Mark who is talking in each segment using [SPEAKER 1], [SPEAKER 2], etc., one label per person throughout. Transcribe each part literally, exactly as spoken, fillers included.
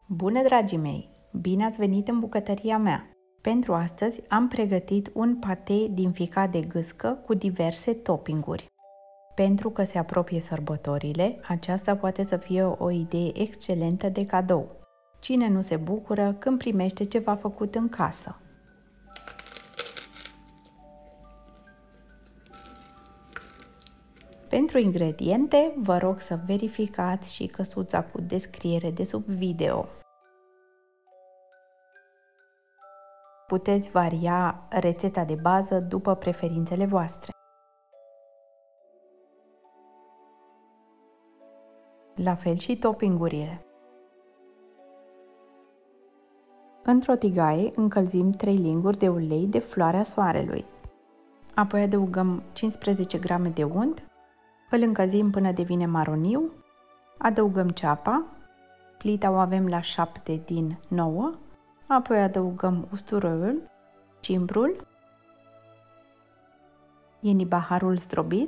[SPEAKER 1] Bună, dragii mei! Bine ați venit în bucătăria mea! Pentru astăzi am pregătit un patê din ficat de gâscă cu diverse toppinguri. Pentru că se apropie sărbătorile, aceasta poate să fie o idee excelentă de cadou. Cine nu se bucură când primește ceva făcut în casă? Pentru ingrediente, vă rog să verificați și căsuța cu descriere de sub video. Puteți varia rețeta de bază după preferințele voastre. La fel și toppingurile. Într-o tigaie încălzim trei linguri de ulei de floarea soarelui. Apoi adăugăm cincisprezece grame de unt, îl încălzim până devine maroniu, adăugăm ceapa, plita o avem la șapte din nouă, apoi adăugăm usturoiul, cimbrul, ienibaharul zdrobit,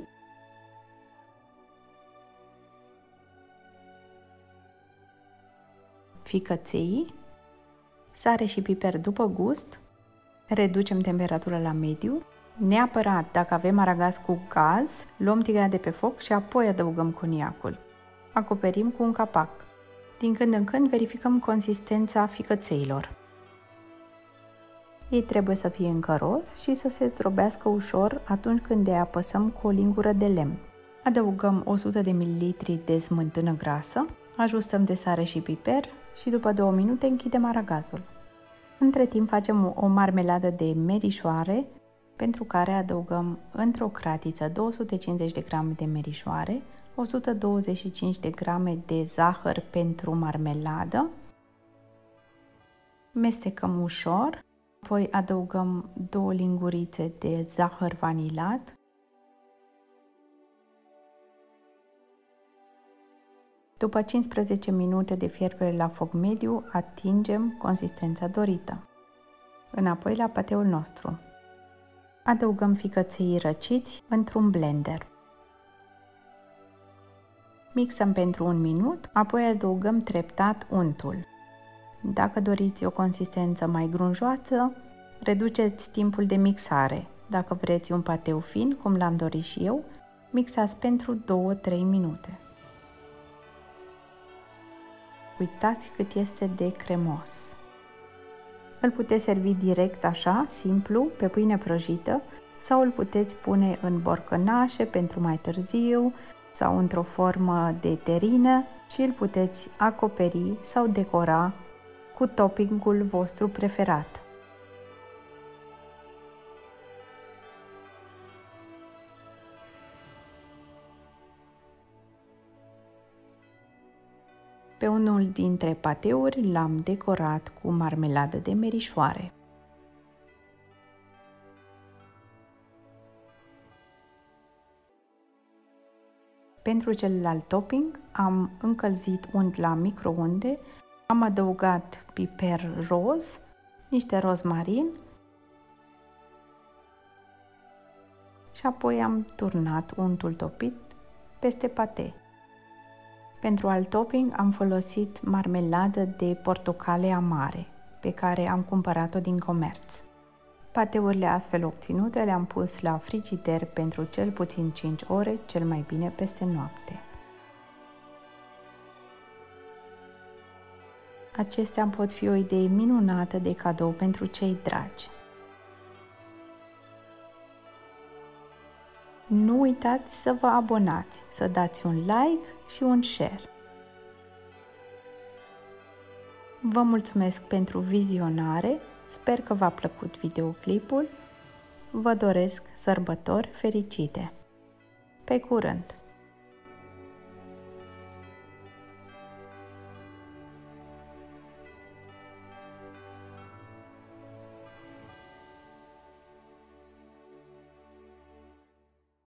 [SPEAKER 1] ficăței, sare și piper după gust, reducem temperatura la mediu. Neapărat, dacă avem aragaz cu gaz, luăm tigaia de pe foc și apoi adăugăm coniacul. Acoperim cu un capac. Din când în când verificăm consistența ficățeilor. Ei trebuie să fie încă roz și să se zdrobească ușor atunci când le apăsăm cu o lingură de lemn. Adăugăm o sută de mililitri de smântână grasă, ajustăm de sare și piper și după două minute închidem aragazul. Între timp facem o marmeladă de merișoare, pentru care adăugăm într-o cratiță două sute cincizeci de grame de merișoare, o sută douăzeci și cinci de grame de zahăr pentru marmeladă, mestecăm ușor, apoi adăugăm două lingurițe de zahăr vanilat, după cincisprezece minute de fierbere la foc mediu, atingem consistența dorită. Înapoi la pateul nostru. Adăugăm ficăței răciți într-un blender. Mixăm pentru un minut, apoi adăugăm treptat untul. Dacă doriți o consistență mai grunjoasă, reduceți timpul de mixare. Dacă vreți un pateu fin, cum l-am dorit și eu, mixați pentru două trei minute. Uitați cât este de cremos! Îl puteți servi direct așa, simplu, pe pâine prăjită, sau îl puteți pune în borcănașe pentru mai târziu sau într-o formă de terină și îl puteți acoperi sau decora cu toppingul vostru preferat. Pe unul dintre pateuri l-am decorat cu marmeladă de merișoare. Pentru celălalt topping am încălzit unt la microunde, am adăugat piper roz, niște rozmarin și apoi am turnat untul topit peste patê. Pentru alt topping am folosit marmeladă de portocale amare, pe care am cumpărat-o din comerț. Pateurile astfel obținute le-am pus la frigider pentru cel puțin cinci ore, cel mai bine peste noapte. Acestea pot fi o idee minunată de cadou pentru cei dragi. Nu uitați să vă abonați, să dați un like și un share. Vă mulțumesc pentru vizionare, sper că v-a plăcut videoclipul, vă doresc sărbători fericite! Pe curând!